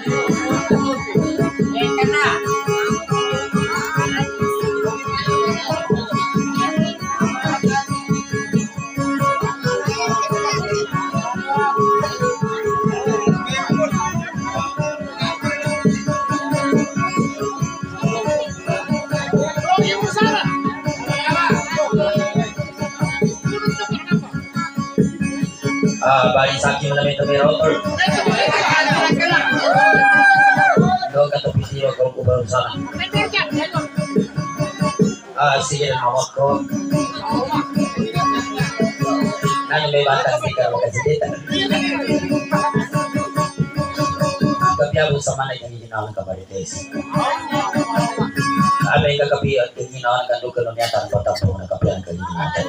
Bari saking namin ito may rotor. Doon ka tapos niyo kung kubarong sana. Sige na mawag ko. Ano may batang di ka magkasilita. Kapiyago sa manay kang hinawan ka marites. May kagabi at kang hinawan ka doon kanon yata ang patapong na kapiyan kang hinawan ka.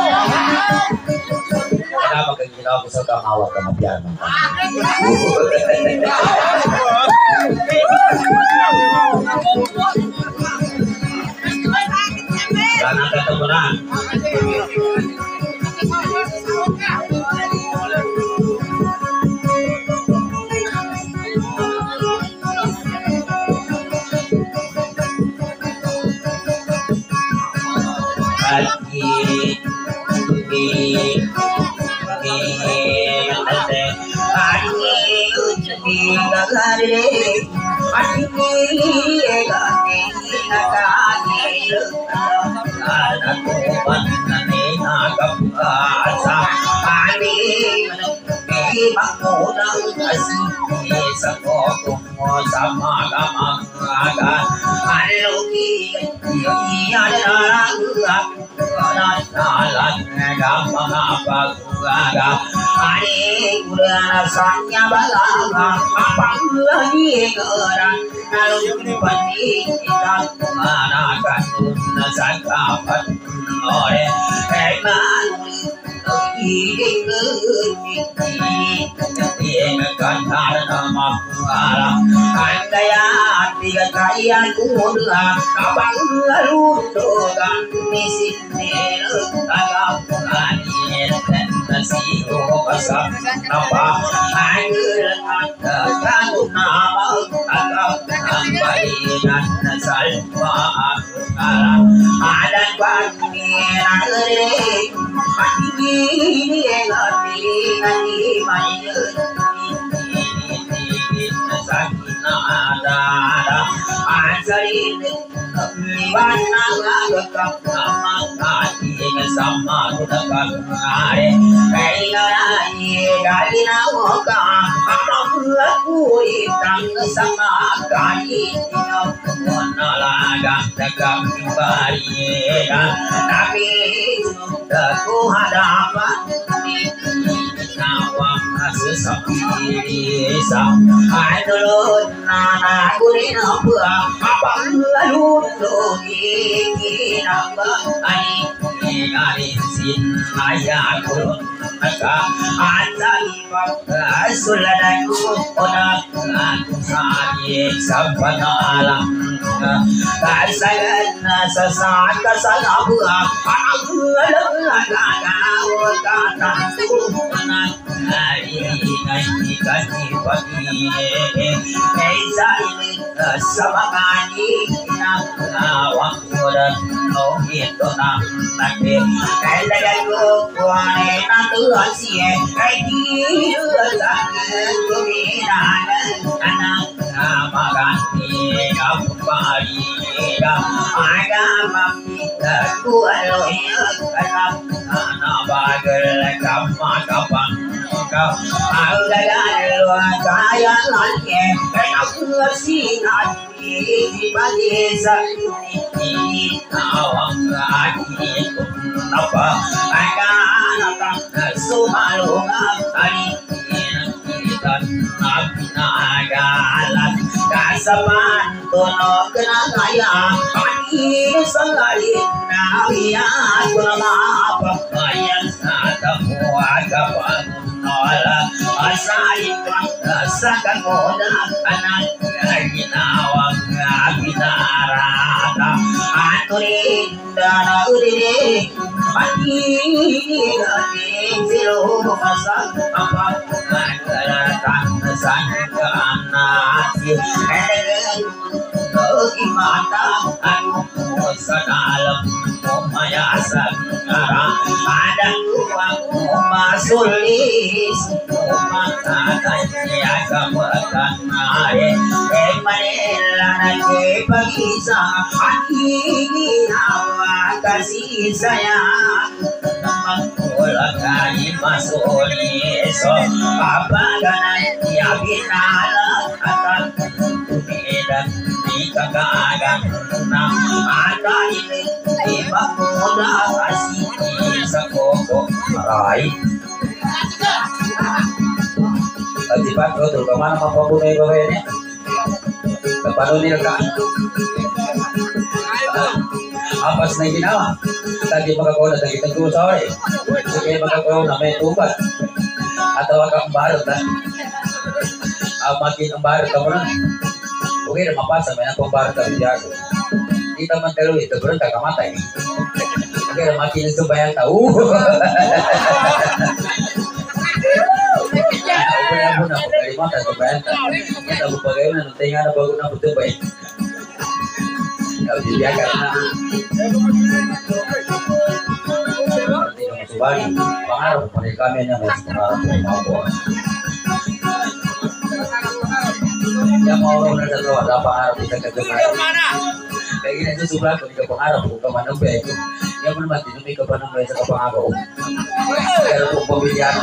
Kaya kang hinawan ko sa kamawa ka mapiyan mo. Sana kata mo na. Sanya balaga apang lagi gerang nalung pani kita mana kanun sakapat ore eman ini kantar nama ala andaya tiga kaya kuda apang lalu doga misi nero agak nasi pasang apa anggur agak nama agak balian salma ada pangeran pagi ngati ngati main sakina ada ansarin liwana agak nama hati sama udah kare kaina ni galina moka aku itang sama kali monalaga tegak bari tapi aku hadapan nawang sesapi sa adulun nana kurin apa lalu logi namba ani sin ayaku maka atali suladaku onak aku sabi sampanalang kasagan sasaat kasalabu aku lalaga kata anak hari ini kasih pagi kaisa ini sama kali nak waktu dan itu nak nanti kalau kuane nanti asyik kayak kemudian anak maganti kembali agama kita kualoya anak bagal kapang kau agak kaya lagi aku sinat di desa ini awak lagi apa agak sumalunga hari kita nabina agalat kasapan tono kena kaya ani sangalin nabiya kuna apa kaya sata muaga panola asalin sakan moda anak ginawa binarata aturin dana udire pagi silo masa apa karatan sang anak bagi mata anu sadalam umaya sangarang ada ruang masulis umatanya kamutan nae emanela ke pagisa hati hawa kasih sayang mangkulakai masulis apaganan ya binala akan dan dikagagan ada ini di bangunan kasih sakoko rai Ajibat ko tuh kemana mapapunay ba ini? Paano nila apas na ginawa tadi magkakaw na tagitang tusaw sige magkakaw na may tubat atau kang barot na makin ang barot ka mo na okay na mapasa may napang barot ka biyago kita man talo ito bro kakamatay okay na makin ang subayang tao ako na kalimata subayang tao kita bupagay na nantay nga na bago na putubay kalau dibiarkan tidak masubali pengaruh mereka hanya pengaruh yang mau benar satu ada pengaruh bisa ketemu kayak gini itu sebelah ketika pengaruh bukan mana baik yang mati demi kepada mereka ke pengaruh kalau pemilihan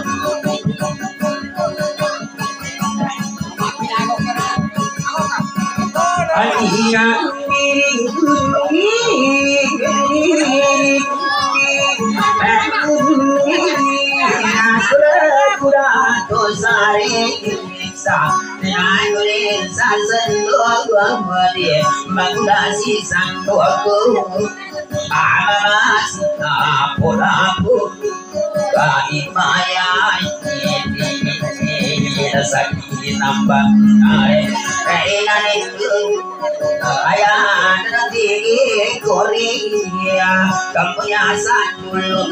sakit nambah kainan itu ayah nanti Korea kamu ya sanul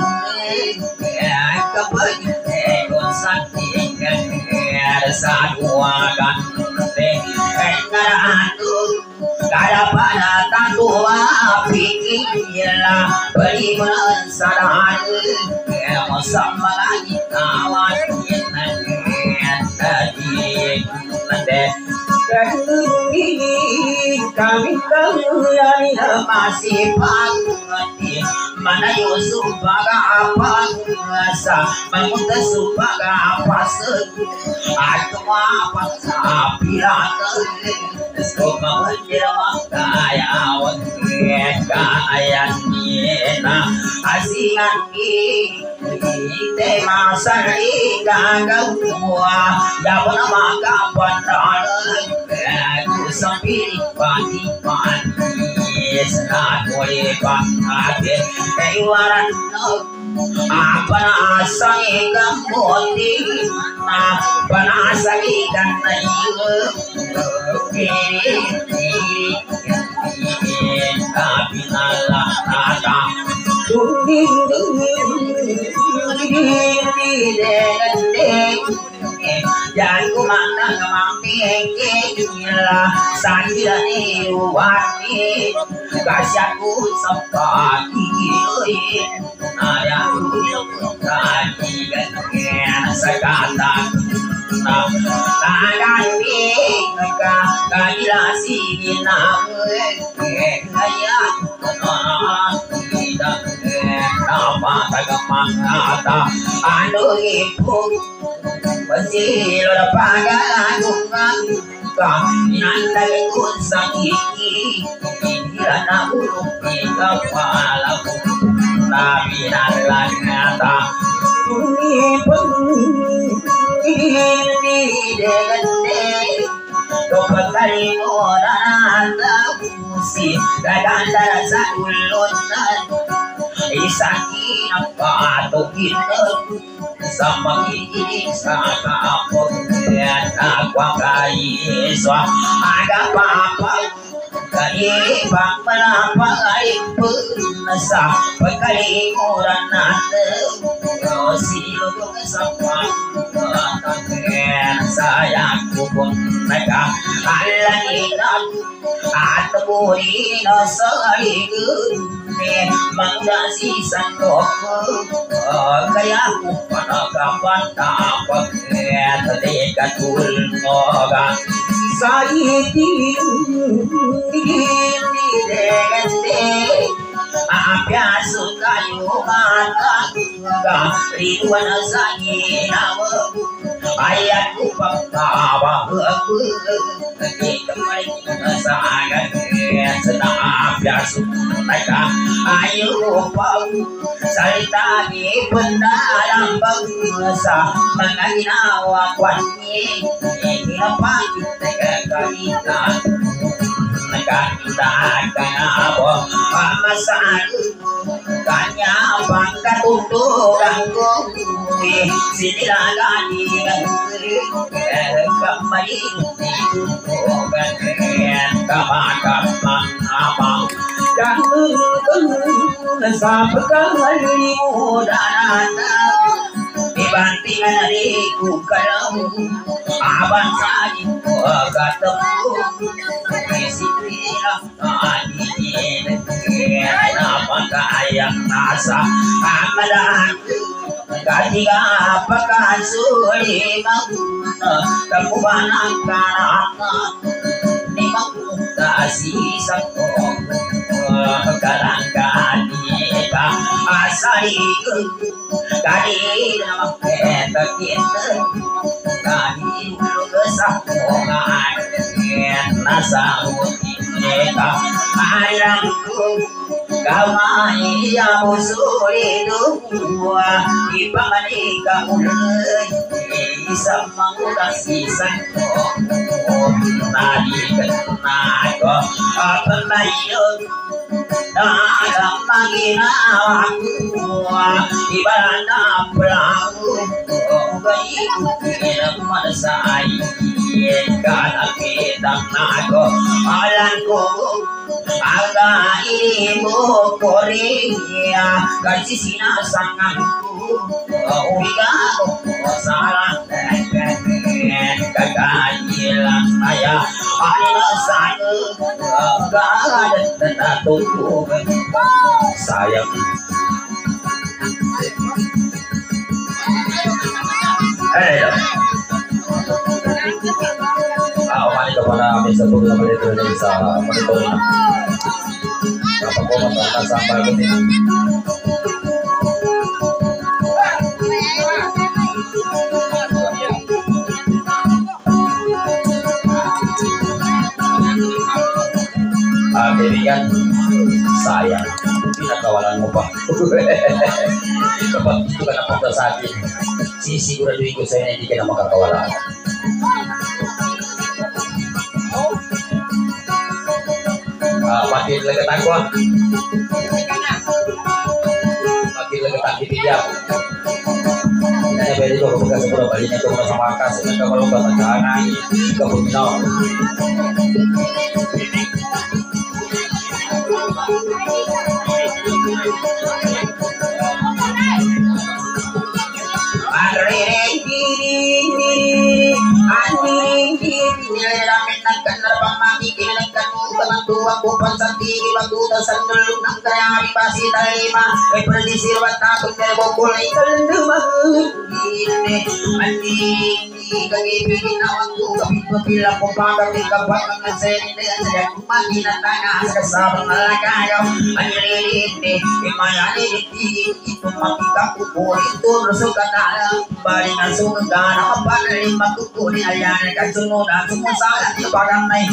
kebetulan sakit ada sadua kan enggak ada pada tatua pikirlah beri mensadar sama lagi kawan kami kalian masih pagi mana Yusuf apa masa mengutus subaga apa aku apa sapirata semua menjelang kaya kaya nina asian kita masa gagal semua dapat makan pandang aku sampai pagi senang boleh pakai keluaran apa asai kamu apa asai kan tapi Allah ada jangan kumandang mampinglah sanjani wani kasihku sepati ayahku kaki gantian sekatan tangan mereka kagilasi namun ayah tidak apa tagamang kata anu ibu masih lo pada dungan nanda lekun sakiki kirana buruk kita palaku tapi nalan kata ini dengan dapat kali orang musi kadang rasa ulunan isaki apa tuh kita sama kini sama apa ya aku kai so ada apa Kalibang malapay punasa pagkalimuran natin silog sa pagkakakit sayang kupon nagkakalanginan at muli na sa ligid magdasisan ko kaya ko panagkapantapag at di katulog sa apiaso kayo matangga riwan sa ginawa ayat ko pagkabang hindi kamay sa agad sa apiaso naka ayaw pag salita ni panalambang sa mga ginawa kwanyi hinapakit na kagalitan nagkakita ka na po pamasaan kanya pagkatutugan ko sinilagani kamaling tutugan kamakapang dan sa pagkakalimutan ibantingan na rin ko kalaw aban sa akin ko agatamu isipila aninin napakayang nasa amalan katiga pagkasulimang kapubanang kanaka ni magkasisang ko kalangkanita asaligun kanina magkita-kita kanilog sa kungan nasa utinita alam ko kamay mo sulido ipamanika ulay isang mangkasisan ko nalikan na ko at nayon dalang maginawa ko iba na plano gayi ko masay kanakitang na ko alam ko aga mo korea kasi sinasangan ko uwiga ko sa kakahilang maya anilasan agadan na natutugan sayang Mali ka pala kami sa buong naman ito sa monitoring kapag kumatata sa bago din kaibigan sayang pinakawalan mo pa kapag gusto ka na punta sa akin sisiguraduhin ko sa'yo na hindi ka na makakawalan makin legatan gua makin legatan dipijak ini beri gua kebuka sepuluh balinya gua sama akas kalau gua tangan kebunuh bukan sendiri waktu dasar dulu nang kaya pasti terima prediksi waktu terbokol itu ini mandi kaki bikin waktu kapila pembaga kabar mengaseni dengan sedang pagi tanah kesabang lagayo ini imayani itu makita kuku itu rusuk dalam bari nasuk gana apa lima kuku ni ayan kacunu dan semua salah di barang naik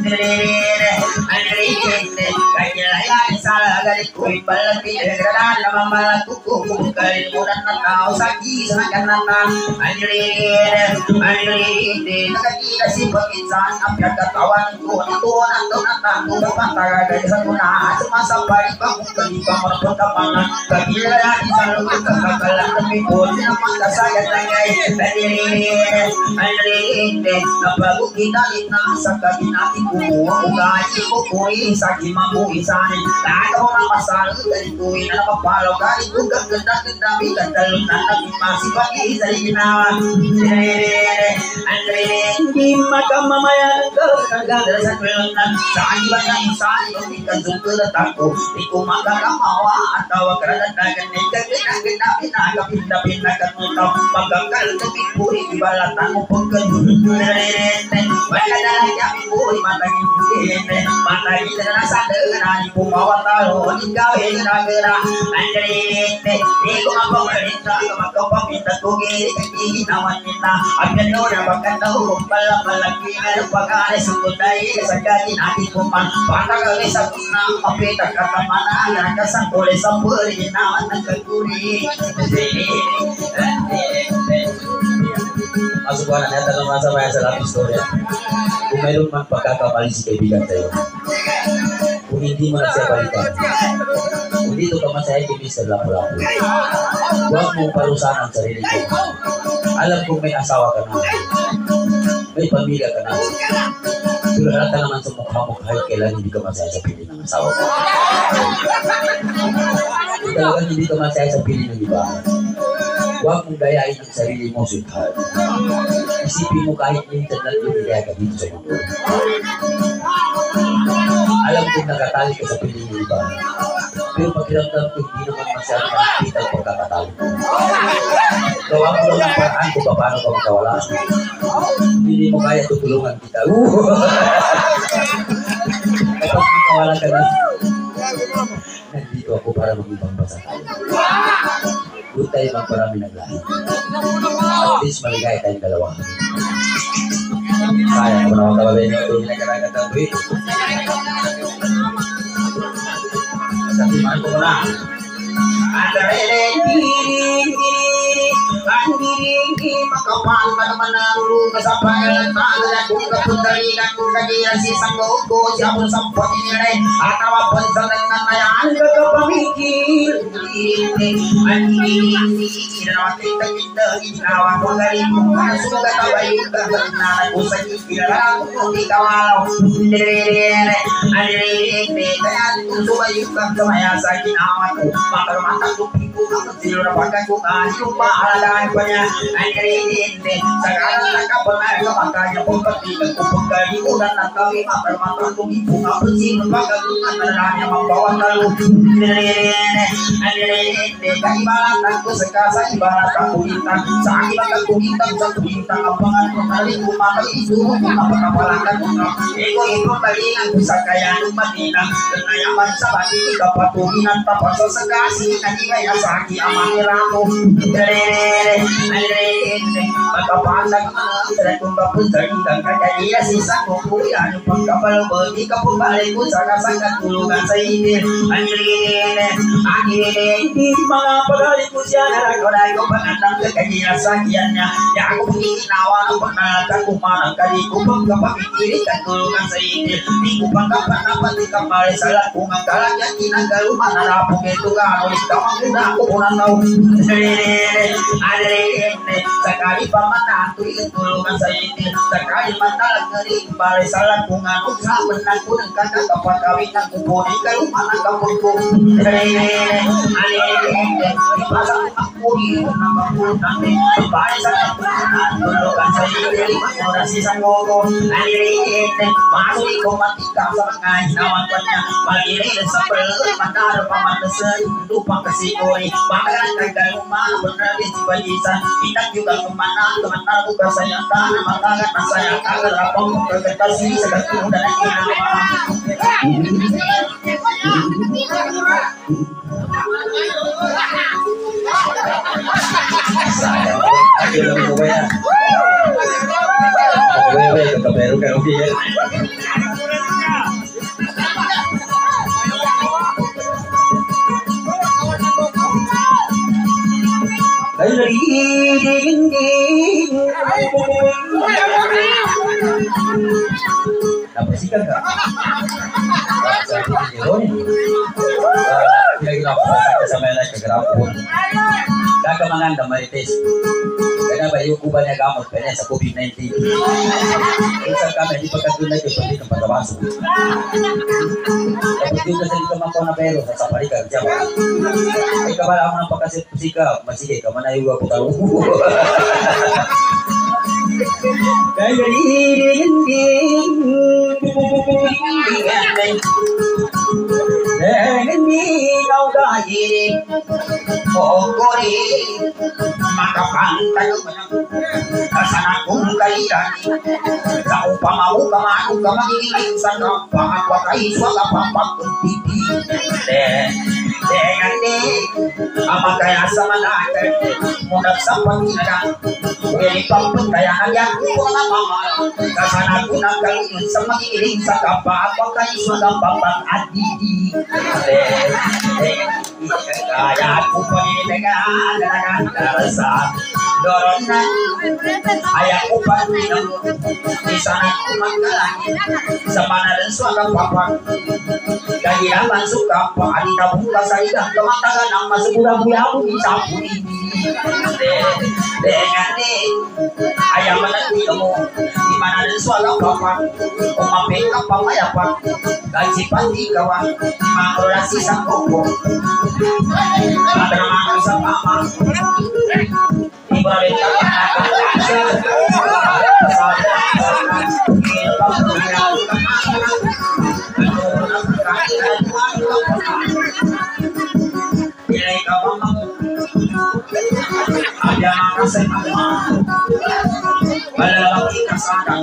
kaya salah dari kui balati negara nama malah kuku kali mudah nakau saki sangat nana anjir nakati kasi pagkinsan apya katawan ko natu natu pantara dari sanuna semasa bari pang kali pamorpon kapangan kabila di salungan kakakalan tapi pun namang kasayat langay anjir napagu kita sa kabinati ugaji ko kui saki mampu isani tak mau pasal dari kui na mapalo kali ko ganda bigat na masih bagi dari ginawa andre di makam mamaya kagada sa kwelna sa banyak isani ikan sungkul takko iku magakamawa atau karadagan ni kagina pindah kan utang pagangkal kami puri ibalatan mo pagkanyurene wala kami puri matagin na sa dengan pumawa talo ikaw gina andre iko mapamalita magkapapinta tugi ginawan nila ang gano'n na magkataw palaki na pag-aari sa tunay sa gati natin kuman patagay sa tunang mapita katamana nagkasang kulay sa puri ginawan ng kaguri masuk ko na natanong nga sa mga sa love story kung mayroon man pagkakamali si kaibigan tayo kung hindi mo na siya balikan kung dito ka masaya kay Mr. Lapu-Lapu huwag mong parusahan ang sarili ko alam kong may asawa ka na may pamilya ka na pero halata naman sa mukha kahit kailan hindi ka masaya sa piling ng asawa ko kung talagang hindi ka masaya sa piling ng iba huwag mong gayain ang sarili mo, sweetheart. Isipin mo kahit minsan na lumilaya ka dito sa mundo. Alam kong nakatali ka sa piling ng iba. Pero pakiramdam ko hindi naman masyadong makikita ang pagkakatali mo. Gawa mo lang ang paraan kung paano ka magkawala. Hindi mo kaya tutulungan kita. Kapag magkawala ka na, nandito ako para mag-ibang pasakal. Doon tayo magparami ng lahat. At least maligay tayong dalawa. Sayang ko naman kababay niyo ito ginagaragat ang tuwid. Sabihan ko na. Ang diringi makapal pa naman ang luga sa pangalan at kung kapundaligan kung kagiyan si Sangogo siya po sa patinilay at awapon sa nananayan kakapamikil ang diringi nawating tagita ginawa ko galing kung nasugat ang bayin kaganaan ko sa kikilala kung ikawalaw ang diringi kaya kung sumayo kang kamaya sa ginawa ko makaramatan ko sino na pagkat kung yung maalagaan pa niya ay narinig sekarang nakapanar ka makanya pagkatigan kung pagkalimutan na kami makarmatan kung ipunga po sino pagkatungan na namin mambawa talo ay narinig kaibalatan ko sa kasa ibalatan kumitang sa aking magkakumitang sa kumitang ang pangalan narin kumatang isuho kung napakapalakan ko na iko talingan ko sa kayanong matinang kanayaman sa bating kapatungin at tapaso sa kasi nanigaya sa aking amang ko magkapandag sa kung kapuntagitan kakaya sisa ko kuya yung pagkapalabag di ka pumalik ko sa kasangkat tulungan sa inil ang hindi mga pagalit ko siya narakulay ko panatang kakaya sa kiyan niya ya ako pagkikinawa ng panatang kumarang kali ko pagkapakikilit at tulungan sa inil di ko pagkapanapan di kamali sa lakong ang kalagyan kinagaluman narapong ito gano'y kamang ako unang tao sakali pa matatu tulungan sa inyo sakali matalag na rin bari sa lakungan kung saman na ko ng kakakapagawin ng kupunin kaluman ang kapun ko ipasang ako yun ang kapun namin bari sa lakungan tulungan sa inyo oras isang ogo masuli ko matika sa mga hinawan pa niya mag-irin sa perlot mataro pa matasan lupang kasi ko bakalan kagaluman berarti si balisan kita juga kemana teman-teman buka sayang tanah makangan masayang agar apa berketasi segala dan saya ayo lebih kaya kaya keberu kayak dia Napasikan ka? Kira-kira ako sa may like, kagara ako. Kagamanganda marites. Kaya bayo ko ba niya gamot kanya sa COVID-19. Minsan kami di pagkatunay ko pwede kang pagkabaso. Kapag yun kasi dito mako na pero sa sapari ka diyan. Ay kabala mo ng pagkasika, masige ka manayuwa po tao. Kaya kau gaya pokori makapantay kasana kung kailan sa upamaw kamano ka magiging sa kapwa kay swala papagtiti dengan ama kaya sa manakay munag sa pagkinalang hindi pampagkayaan yan kung mga mama kasana kung nagkaroon sa magiging sa kapwa kay swala papagtiti kaya aku pendengar rasa doronan ayahku panjang di sana aku manggalang semana dan suara papa lagi aman suka pak adi tabung kasaidah kematangan nama segura buyamu disapu ini dengan ayah menanti kamu di mana dan suara papa oma peka papa ya pak gaji pasti kawan mengorasi sang koko ada nama sama ibarat ada nama sama balalaki kasada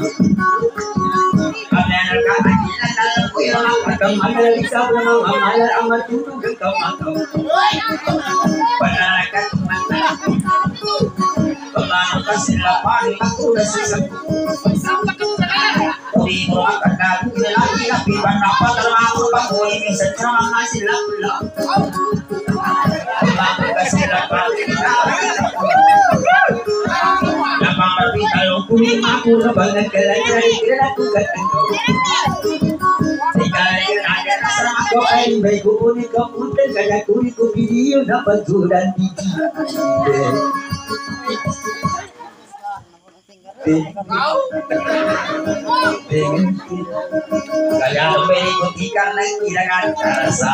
aku banget kira-kira aku ketemu sekali ada rasa aku baik pun kamu dan aku video dapat dan kaya berikutikan ilangan rasa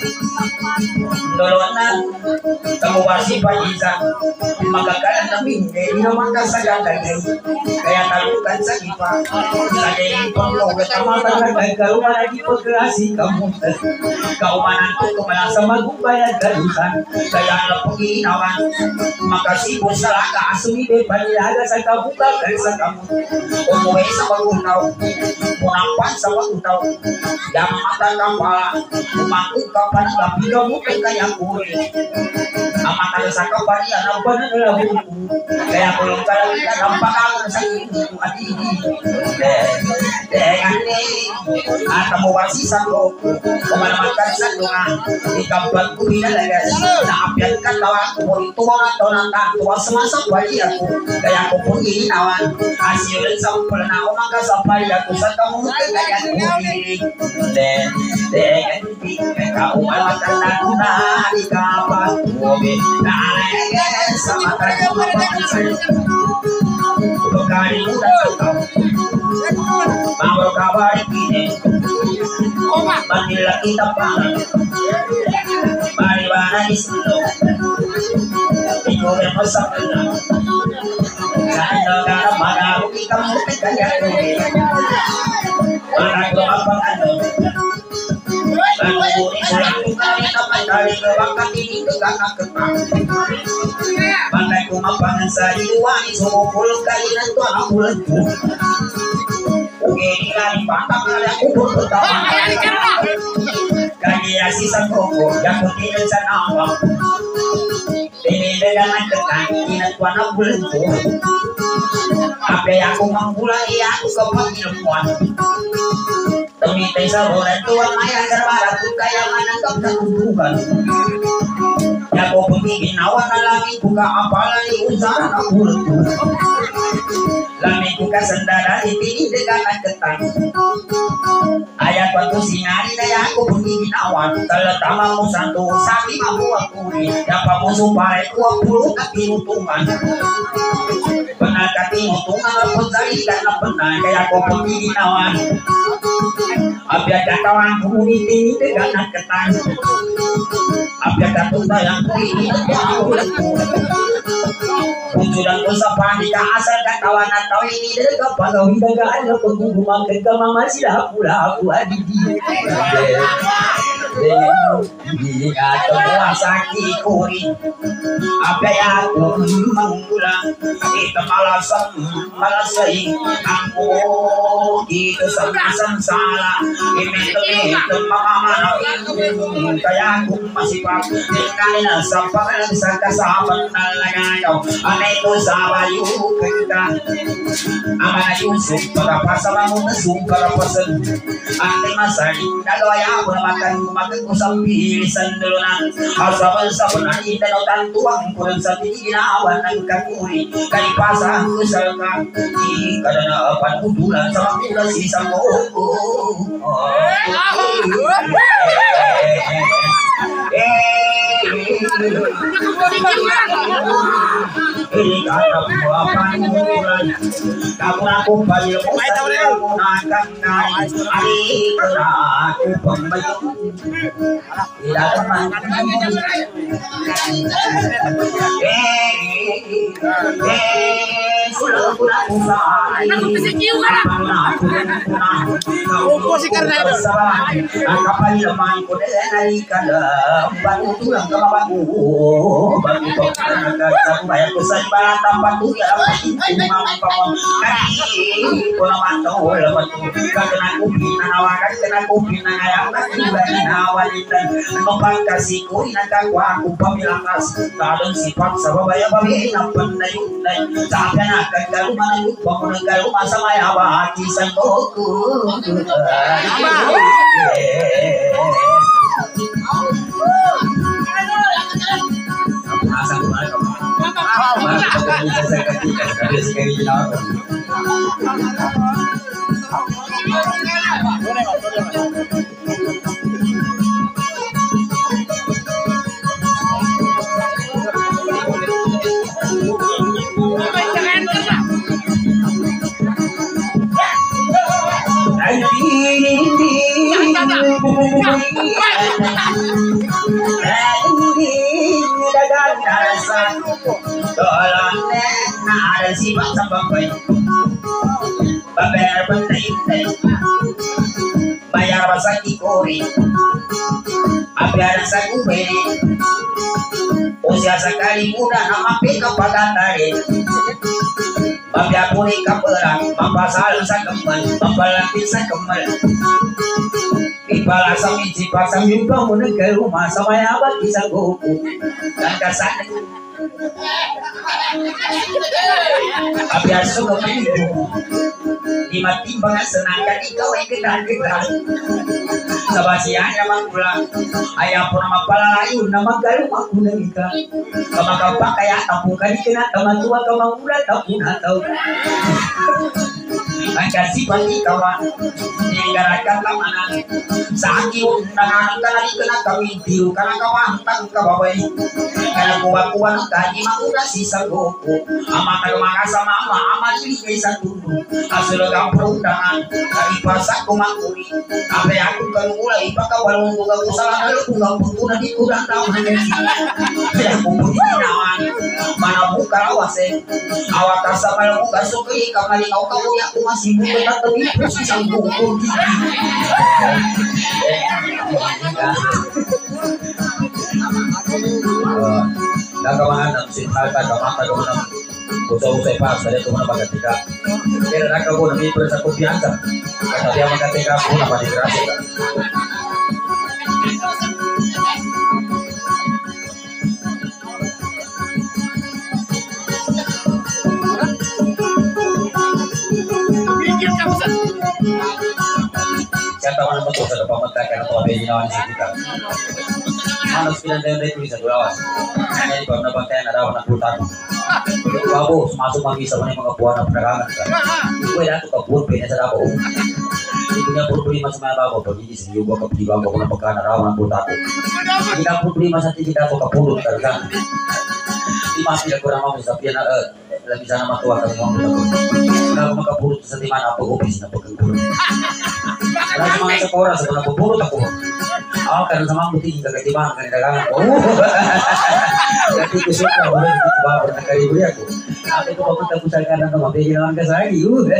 dolonan kamu masih pajisa magagalan na hindi naman kasagatan kaya talukan sa iba sa galing panglogat ang matalagang karuman lagi pagkasi kamutan kaumanan ko kumala sa magumbayan kalusan kaya napaginawan makasibon sa laka sumide panilaga sa kabukagan sa kamut umuwi sa magunaw munampan sa magunaw yang matandang pala umangkong ka pa ng kapigamutan kaya kuri ang matalo sa kapanian ang pananalahu kaya kulong kalawitan ang pangalan sa iyo at hindi dengan at amuwasi sa ko kumalamatkan sa lunga ikabag ko pinalagas naapyan ka tawa ko ituwa na to ng tuwa sumasa bali ako kaya ko pong hinawan asyulan sa pula na umagasapay ako sa kamutan kaya kumilig dengan hindi kaumalatan na kuna ikapat uwi na alay sa mata ko mapapansin untuk kali muda mau kabar ini manila kita pangan mariwana isindo ikaw ang masakala sa negara mana kita mesti kaya para ko apa ano Bangun pulang kali sampai kali ke bakat ini ke kakak ketang. Pandai ku mapangan saya wani semua pulang kali nanti anak pulang. Oke ini kali patah kali aku pertama. Kali sisa koko yang kutilan sa nama. Ini dengan ketang ini tu anak pulang tu. Apa yang aku mangulai aku kepanggilmuan. Tumitay sa bulan tuwang maya garbara kung kaya mananggap na tutugan. Kaya ko puti ginawa na langit kung kaapalan iunsara na ulo ko. Langit kung kasandara ipinidegan at ketang. ayat waktu singari daya aku pergi ginawan teletama mo santo sakit mabu aku ni dapat musuh pare ku puluh kaki utungan benar kaki utungan apa dari karena benar kaya aku pergi ginawan abia kawan komuniti dengan ketan abia katunda yang ini Unjuran ko sa panikaasal katawan at tao ini daga pagawin daga ano pagguguman kay kamama sila pula-pula adidi. Hindi ato mo asaki kuri abaya ko mangulang ito malasay ako dito sa masansala imito mamamanaw kaya kung masipag kanina sa pangalan sa kasama na lagayaw ito sa bayo ka ama na yusuf pagpasama mo na sumparapasan ante masaling nagawaya ko na makan bilisan dulu na asal-asal na itanong tuwang kurang sa ginawa ng kakuri kay pasang kusalka di kada na panutulan sa makulang sisang mo kamu aku bayi menggunakan nai hari kena aku pembayu tidak teman sudah pulang usai kapal lemah kode dari kada baru tulang ke babu baru kok bayar kusai bayar tanpa tu ya kuna mantau lepas kena kopi nawakan kena kopi ayam bagi nawalitan numpang kasih kui nak aku pamilakas talon sifat sababaya babi nampan dayunay sampai nak kalau mana lupa kalau masa maya bagi santoku asal mana kamu saya ketika ada sekali apa bayar basah kori agar sa kuberi usia sekali muda nama peka pagatare babya puni kaperang mapasal sa kemal mapalapit sa kemal ipala sa miji pasang yupa muna ke rumah samaya abad isang goku dan kasan abya suka minggu lima timbangan senangkan ikaw ay kita sabasianya mangkulang ayah pun nama palalayun nama galuh aku nangika kamakapa kaya tapung kali kena tamatua kamangula tapung atau ang kasi pati kawan ningarakan lamanan sa akin nanganang kanali kena kawin biru kana kawantang kababay kana kuwa-kuwa ng kaji mangula si sagoku ama mga sama ama liligay sa tulo asulagang perundangan kami pasak kumangkuli abe aku kanula ipakawalong buka kusala halo kung putuna di kurang taman kaya kumpuni naman mana buka awase awata sa malang buka sukli kamalingaw kawuya aku masih buka tatabi isang buko nagawahan ng sinhalta kamata gawa ng usay-usay pa sa dito na pagkatika pero nakago na may sa kumpiyansa kaya dia magkatika po na panigrasya ka siya tawa naman po sa pamatakan at wabay ginawa ni Sitika manos pinandayon rin tuloy sa dulawas kaya di ba nabantayan na daw ng putan babo, masuk mag-isa mo na yung mga buwan ng panarangan ka pwede nato ka buwan pinasa dapo punya problema sa mga bago pag hindi sa iyo ka pagdibago ko na pagkanarawan ang buta ko. Hindi na problema sa tingin ako kapulot talaga. Di masih ako naman sa piyan na labi sana matuwa kami mga buta ko. Wala ako makapulot sa timana pag-upis na pagkagulot. Wala sa mga sa oras ako napupulot ako. Ako karena sa mga buti kagatibahan kanilagangan ko. Kasi ko suka wala hindi ko ba na karibuy ako. Ako ito papunta ko sa kanan na mabigyan naman ka sa akin.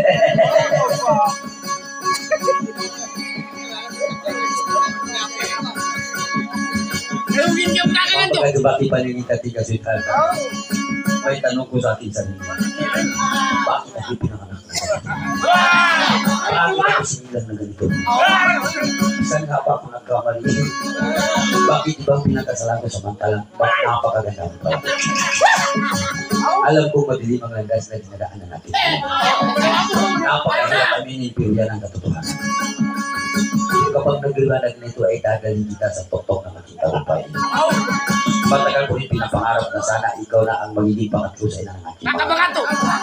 Pagkagabati pa rin kita tiga sita. May tanong ko sa atin sa nila. Bakit ako pinanganak? Bakit ako sinilang na ganito? Saan nga pa ako nagkamali? Bakit ibang pinagkasalan ko samantalang napakaganda ng pala? Alam ko madilim ang landas na dinadaanan natin. Napakaganda kami ni Piruyan ang katotohanan. Kapag nagliwanag nito ay dadalhin kita sa tuktok na makita upay. Matagal ko rin pinapangarap na sana ikaw na ang magiging pangatlo sa inang aking. Makabakanto!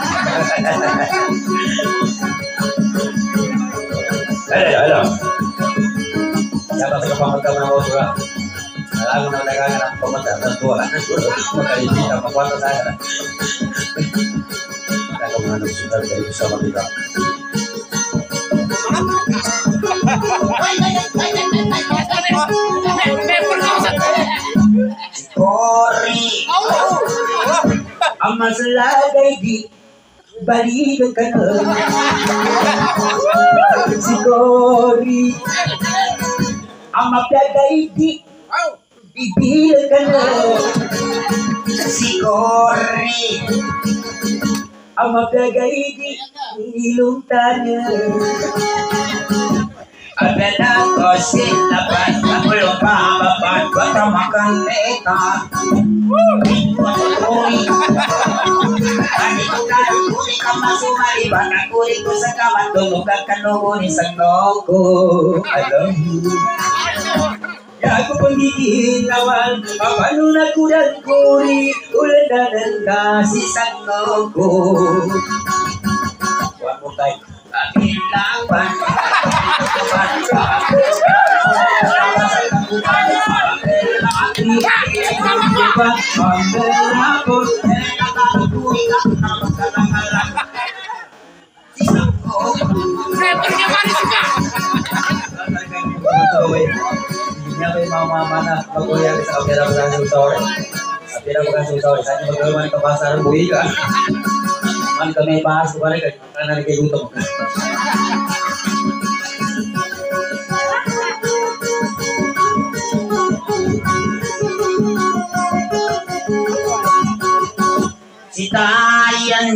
Alam. Siapa sa kapamagkama ng osura? Alam mo na nagana ng pamagkama ng tuwa. Makalipita, makwata sa akin. Kaya mga nagsugal kayo sa magkita. Kori ang masalagay di balikan ka na. Si Kori ang mapagay di bibilan ka na. Si Kori ang mapagay di nilungtan niya. Abena ko silaban, napulong pahababan, bata makan meta. Uy, ani kuri kamasuk maliban, kuri ko sa kamat, tulugan kanugo ni Sanggoko. Alam mo, ya ako pagiginawan, paano na kudan kuri, ulandanan ka si Sanggoko. One more time. Apilawan. Kami bahas kemarin karena kayak gitu. Sitayan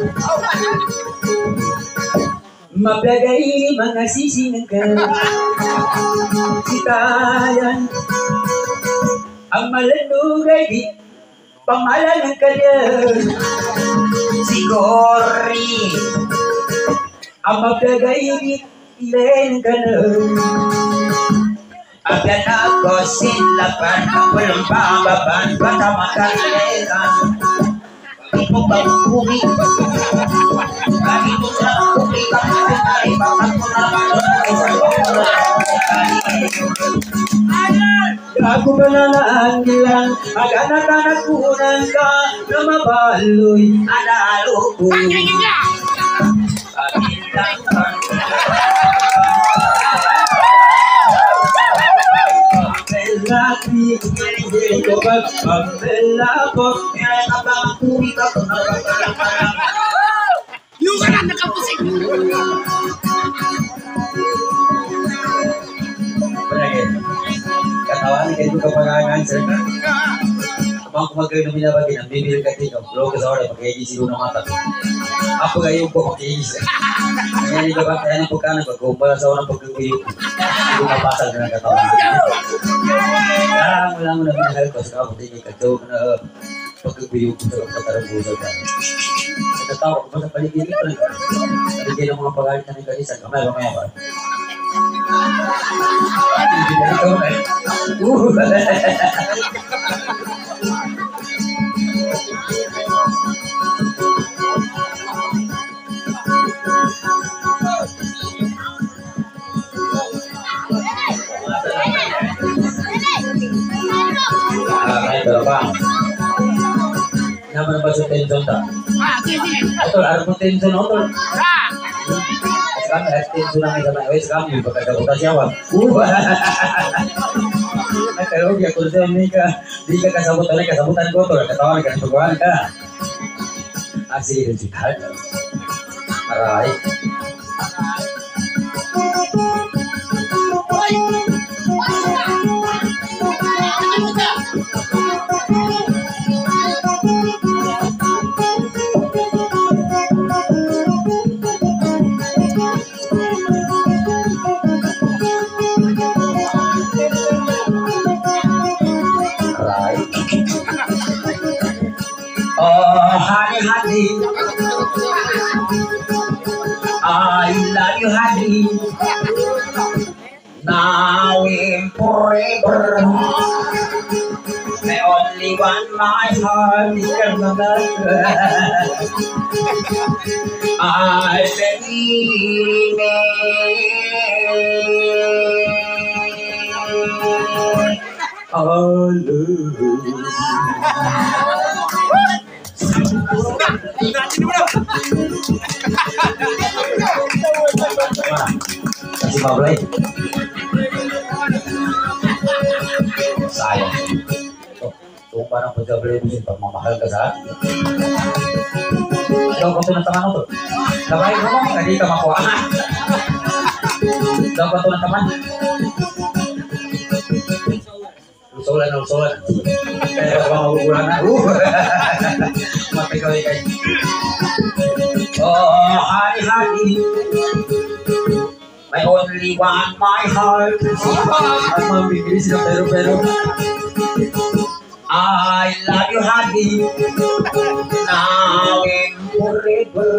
mabagay mga sising ka. Sitayan ang malanugay di pamalan ng kanya. Si Kori ang mabagay di ilan ka na. Agad ako silaban, walang bababan, bata makalilekan. Ito bang kumi? Lagi mo sa kumi, kapag ay bakit mo naman isang ako ba na naangilan, agad-agad kunan ka na mabaloy, analo ko. Lagi ito ba pambela po kaya kapag tumi ka kung nakapagpalang yung ka lang nakapusik katawanin kayo kapag ang-answer ka kapag kumagay na minabagin ang bibili ka dito logo sa oras pag-i-isip ko na mata ako kayo po pag-i-isip kaya hindi ka ba kaya ng pagkanan pag-kumpara sa unang pag-i-isip hindi mapasal ka ng katawan wala mo na minahal ko sa kapatid may kadyo na pag-ibiyog ko sa katarang-busag ka. Nagkatawa ko ba sa paligid ko rin? Paligid ang mga pagalitan ng kalisan. Kamaya ba? Hindi na ikaw na Pero bang, naman ba sa tension ta? Sige. Atol, araw mo tension atol. Ah. Sekarang ada tension ang isa na wes kami pagkakabuta siya wag. Kalau dia kursa di ka kasabutan ko to, katawan ka pagkuhan ka. Asli din si Hal. Aray. Oh, honey, honey, I love you, honey. Now and forever, I only want my heart. I believe Kasih Mablay. Sayang. Tuh parang pegawai itu sih pemahal ke saat. Jauh kau tuh teman tuh. Kabarin ngomong tadi sama kau. Jauh kau tuh teman. Solan. Kayak mau bulan. Mati kau ikan. Oh, hari. I only want my heart. I'm bikin sih pero. I love you, honey. Now and forever.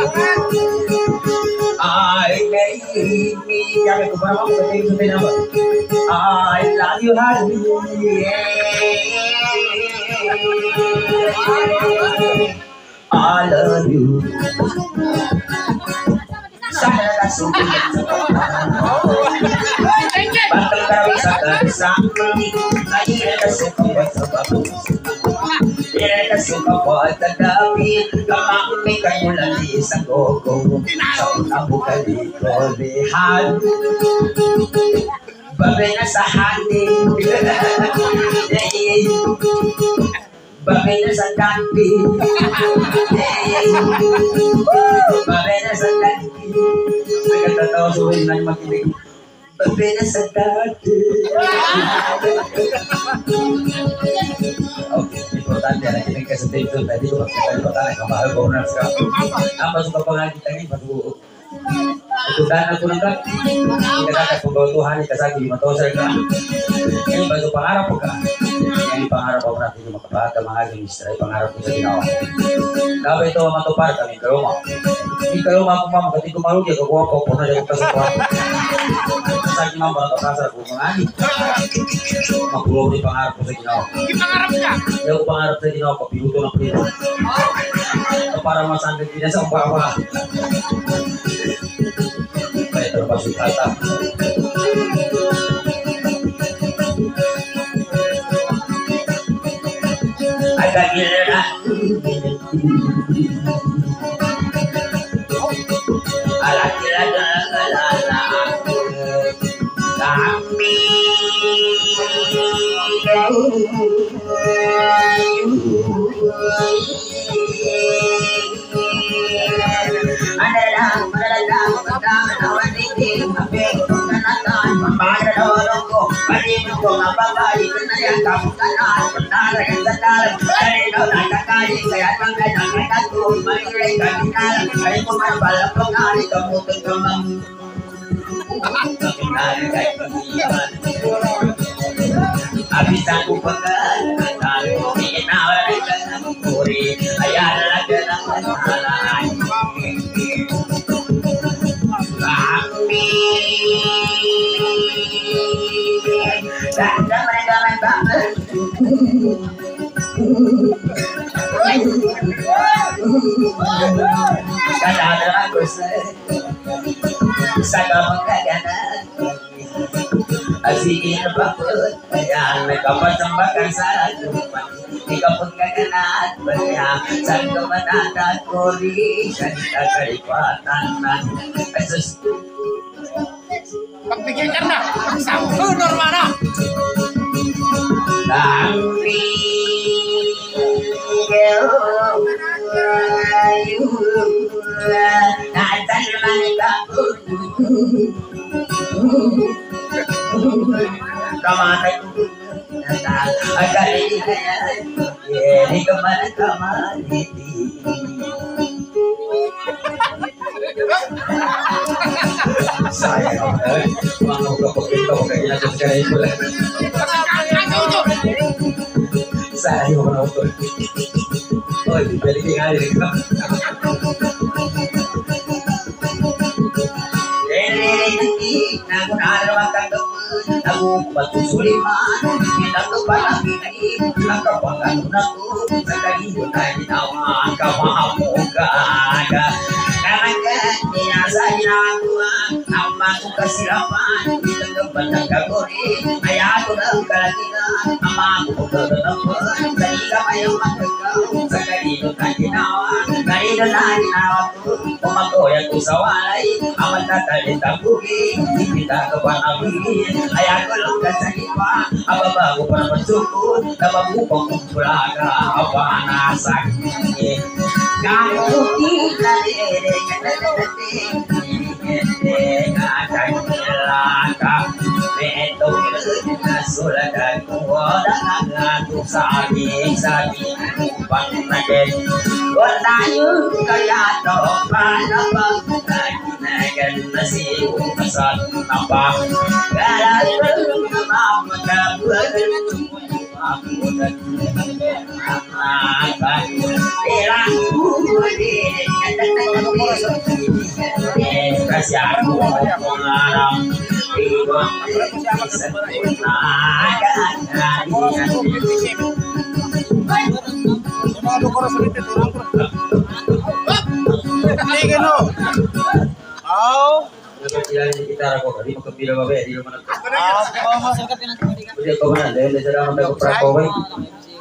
I make me. Kaya ko parang ako kasi sabihin naman. I love you, honey. I love you. Sana nasulit Pagkakaroon sa karisami ay nakasukapat sa bagus. Nakasukapat sa gabi kamami kayo lali sa gogo. Sa unang bukaliko lihan babay na sa hati. Babay na sa dati. Babay na sa dati. Nagkatatawa sa huwag na makinig. Babay na sa dati. Okay, importante na kinig ka sa tension. Tadi ko magsakali pa tayo. Kamahal ko na sa ang masuk pa nga kita ngayon. Tutudan ako ng kak. Hindi ka pagbawaduhan. Kasagi matosar ka. Ngayon ba ito pangarap ko ka? Ngayon pangarap ako natin yung makabahat ang mga ministra. Pangarap ko sa ginawa. Kapag ito matupar kami kaluma. Hindi kaluma kung mama kasi kumarugi. Kakuha ko po na yung kasukuha. Kasagi mama na kapasar ko mga ani. Makulong yung pangarap ko sa ginawa. Pangarap ka? Yung pangarap sa ginawa. Papiluto ng pilihan. Para masandang din sa umpawa. Kaya terpaksa kata. Agak gila. Alat gila kami. Habis aku pegang tanganku ingin awalkan puri ayah lagi nak kami dan mereka banget kata ada aku saya mengkagana asikin bakut yang nagkapasambakang sa lupa ikapag kaganat banya saan ka manatakuri sa kakalipatan na asus Pagbigyan ka na. Pagsangko, normal na. Tapi saya mau kapag ito kaya natin ko lang saya mau nonton oh dibalik nga rin ka Aku batu suliman, bilang kepada bini, nangkapangan aku, sekali bukan tawa, kamu gak karena dia saja aku, nama aku kesilapan, di tengah banyak kagori, ayah aku dah nama aku kedepan, dari sama yang kau, sekali bukan tawa, dari nawaku, omaku yang kusawalai, amat tak ditambuhi, kita kepada bini, ayah kalau kasih pak, apa baru pernah bersyukur, dapat bukan kumpulaga, apa nasaknya, kamu tidak kita kok di kebira babe di mana. Udah kok mana? Dia sedang mendapat prakowe.